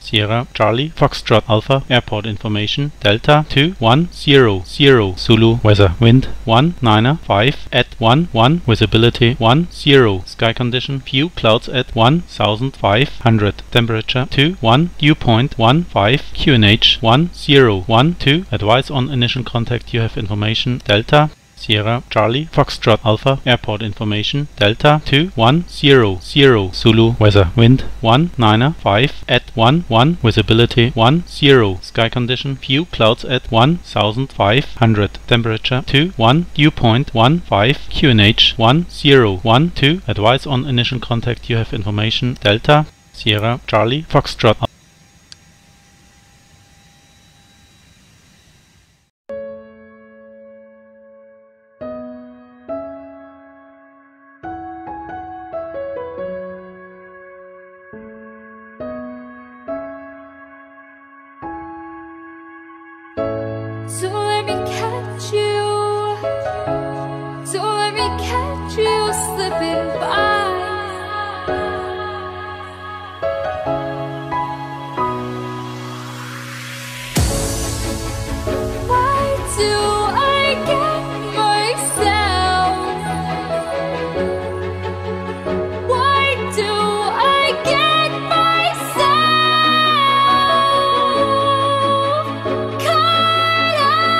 Sierra Charlie Foxtrot Alpha Airport information Delta 2100 Zulu weather wind 195 at 11 visibility 10 sky condition few clouds at 1500 temperature 21 dew point 15 QNH 1012 advise on initial contact you have information Delta Sierra Charlie Foxtrot Alpha Airport information Delta 2100 Zulu weather wind 195 at 11 visibility 10 sky condition few clouds at 1500 temperature 21 dew point 15 QNH 1012 advise on initial contact you have information Delta Sierra Charlie Foxtrot So let me catch you, so let me catch you slipping by. Why do I get myself? Why do I get myself caught up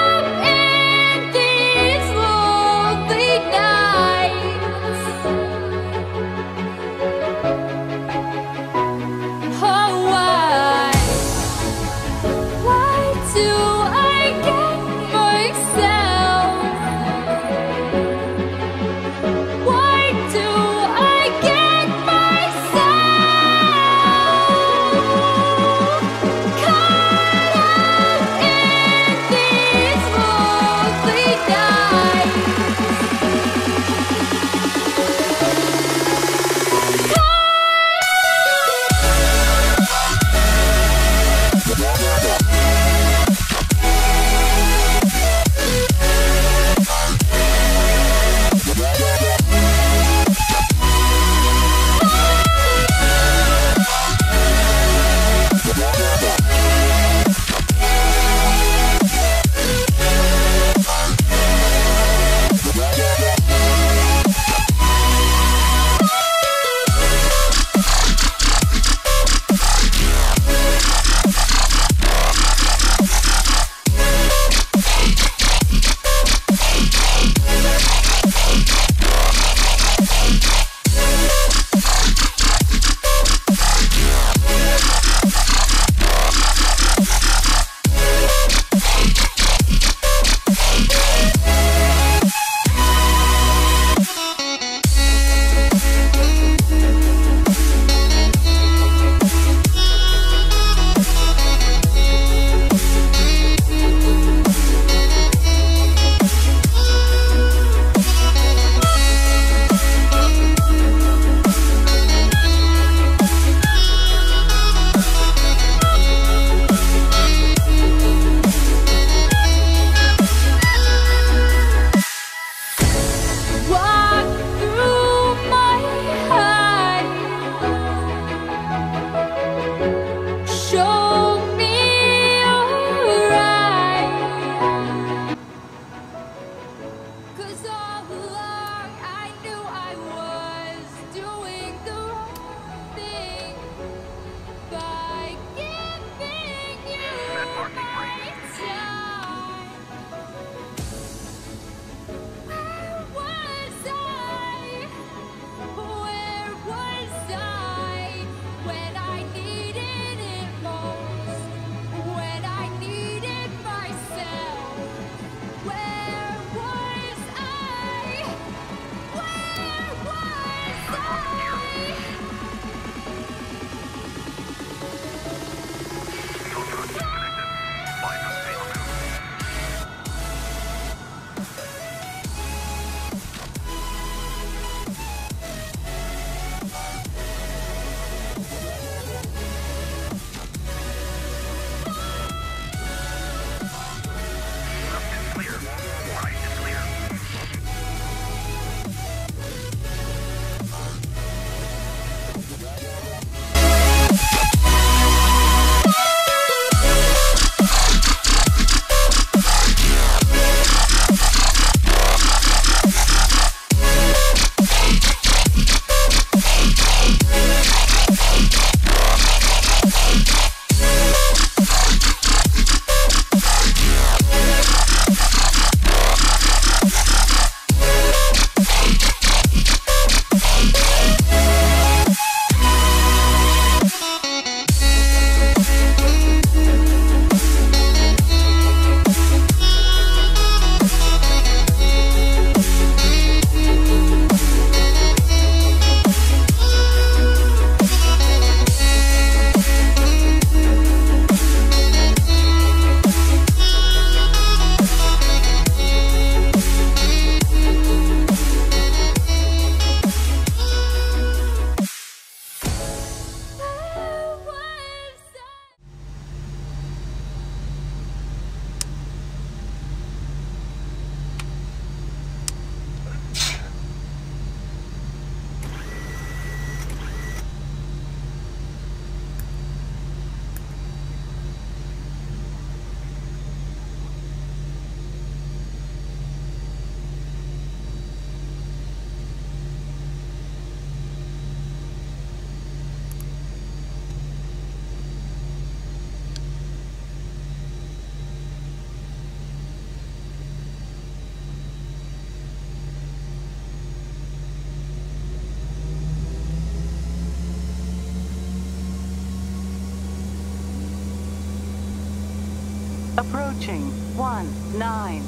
Approaching 19.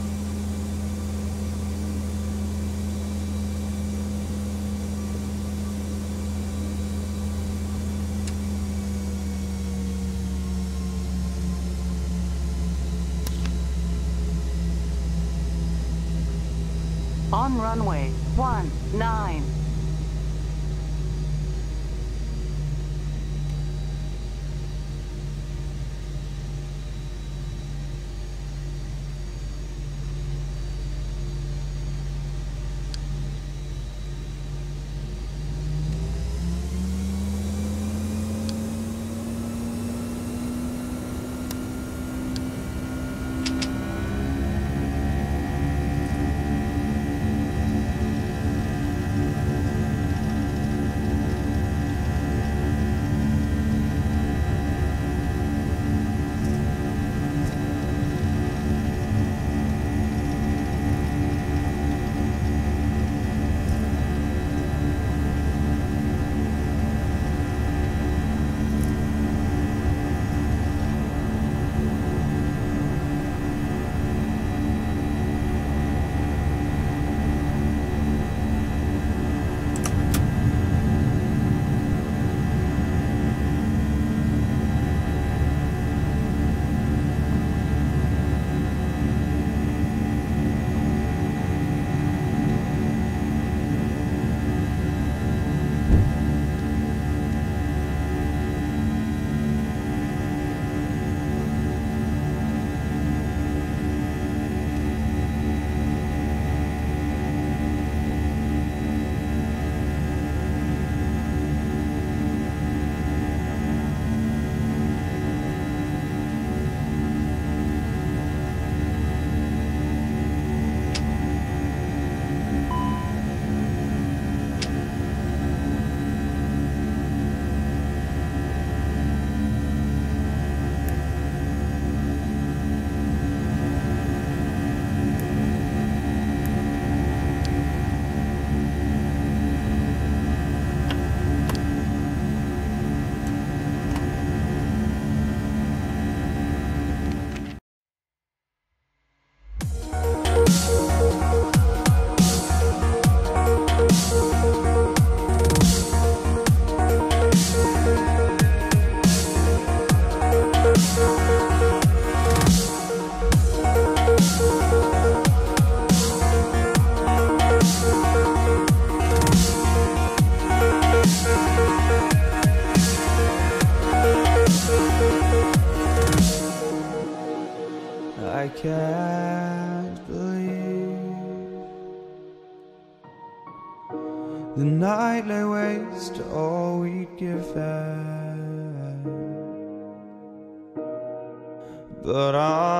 On runway 19. I can't believe the night lay waste to all we'd given. But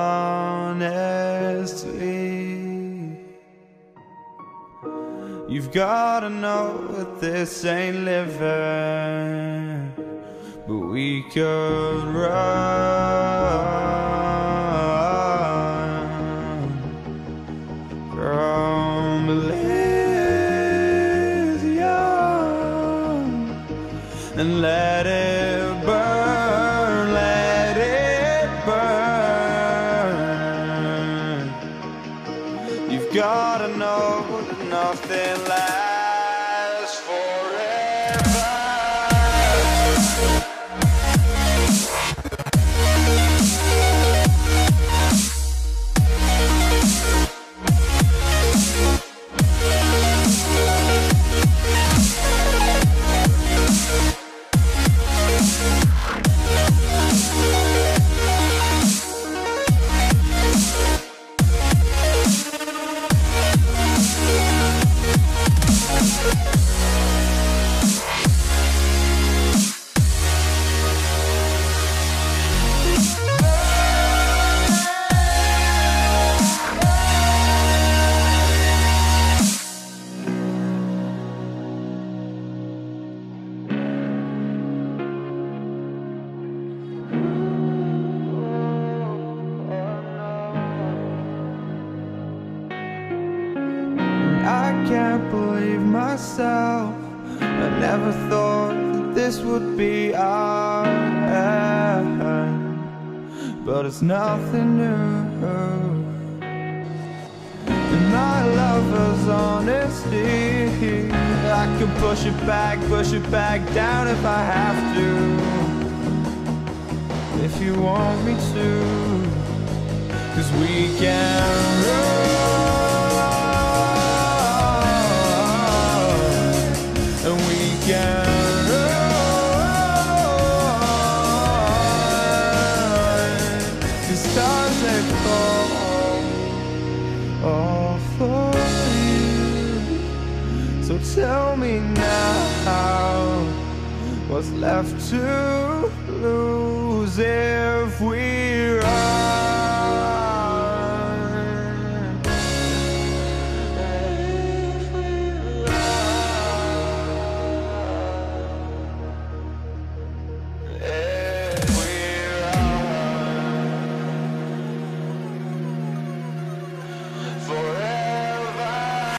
honestly, you've gotta know that this ain't living. But we could run from Elysium and let it burn, let it burn. You've gotta know that nothing lasts forever. I can't believe myself. I never thought that this would be our end. but it's nothing new. And my lover's honesty, I can push it back down if I have to. If you want me to, 'cause we can run, and we can run. The stars they fall all for you. So tell me now, what's left to lose if we run? If we run. If we run. Forever.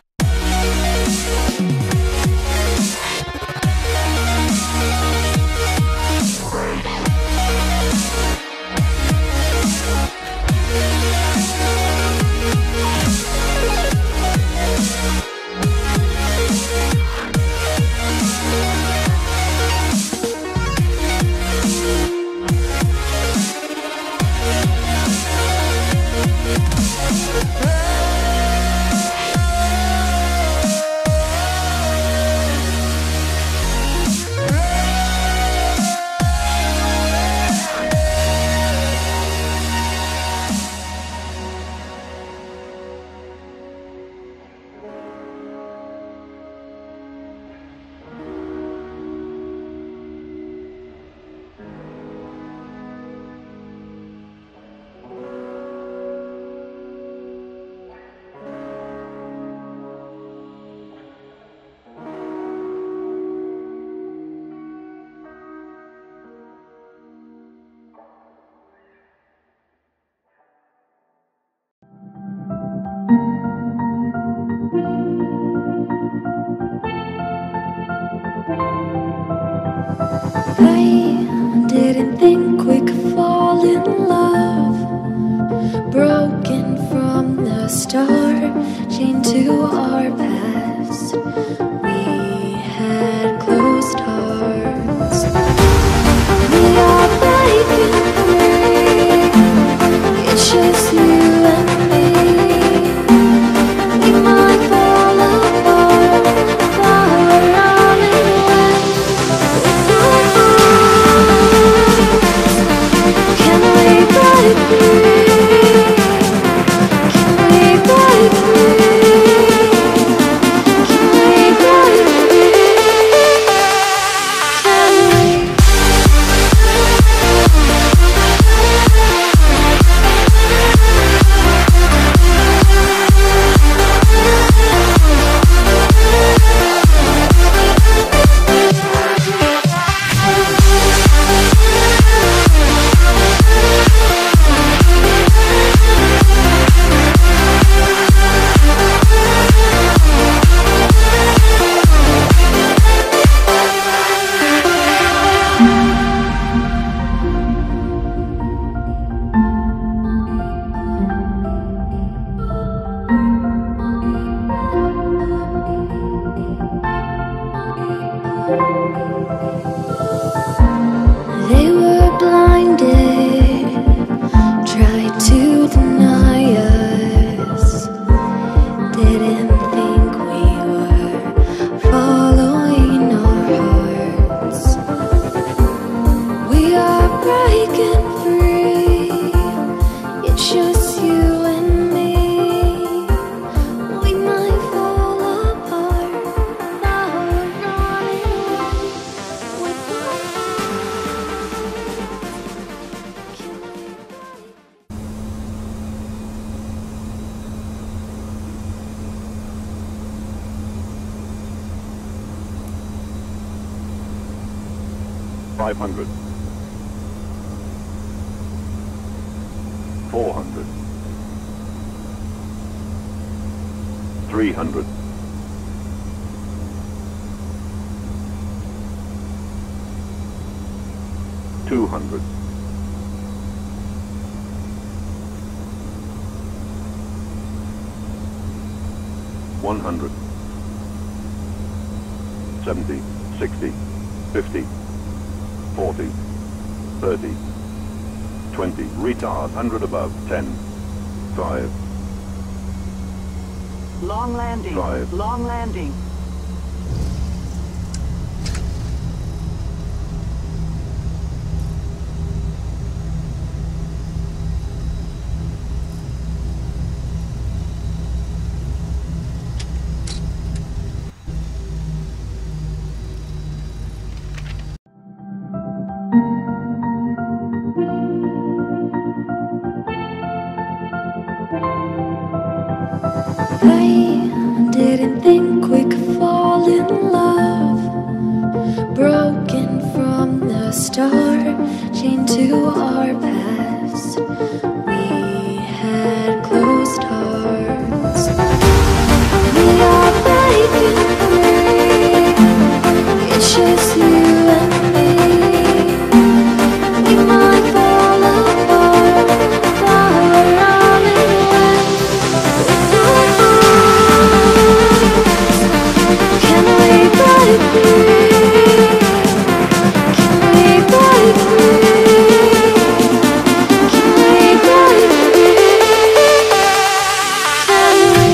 I didn't think we could fall in love. Broken from the start, chained to our past. We had closed hearts. We are breaking free. It's just you and me. We might fall apart, far running away. Can we break free? Can we break free? Can we break free? Can we? They were blinded, tried to deny us. Didn't think we were following our hearts. We are breaking free. It's just you and me. We might fall apart, now we're running away with our Can we break? 500, 400, 300, 200, 100. 70, 60, 50, 40, 30, 20, retard, 100 above, 10, 5, Long landing. 5, Long landing. I didn't think we could fall in love. Broken from the start, chained to our past. We had closed hearts. We are breaking free. It's just you and me. We might fall apart, but we're all in one. Can we break free? Can we break free? Can we break free? Can we?